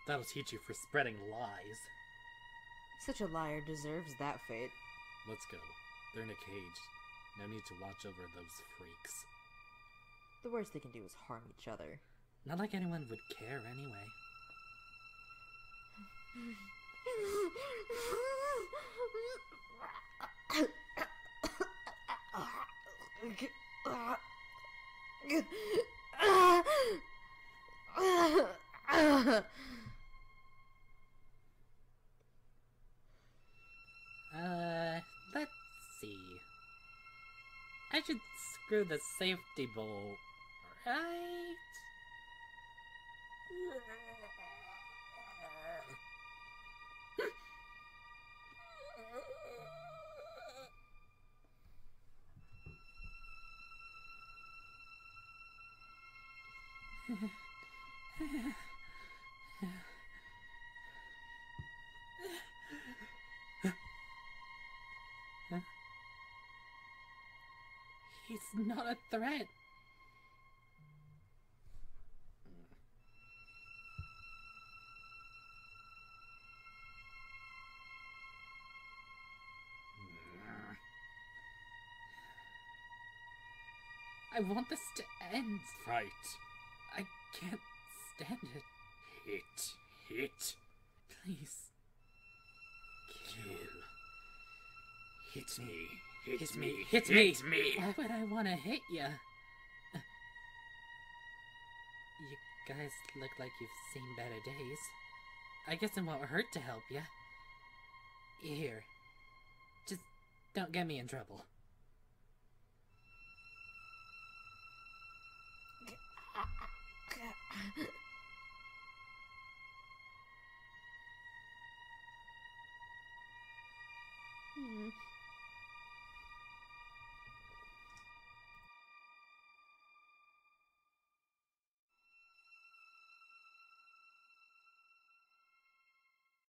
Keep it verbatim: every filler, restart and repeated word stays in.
That'll teach you for spreading lies. Such a liar deserves that fate. Let's go. They're in a cage. No need to watch over those freaks. The worst they can do is harm each other. Not like anyone would care anyway. Uh, let's see. I should screw the safety bolt, right? He's not a threat. I want this to end. Fight. I can't stand it. Hit. Hit. Please. Kill. Hit me. Hit, Hit me. me. Hit Hit me. me. Why would I want to hit ya? You guys look like you've seen better days. I guess it won't hurt to help ya. Here. Just don't get me in trouble.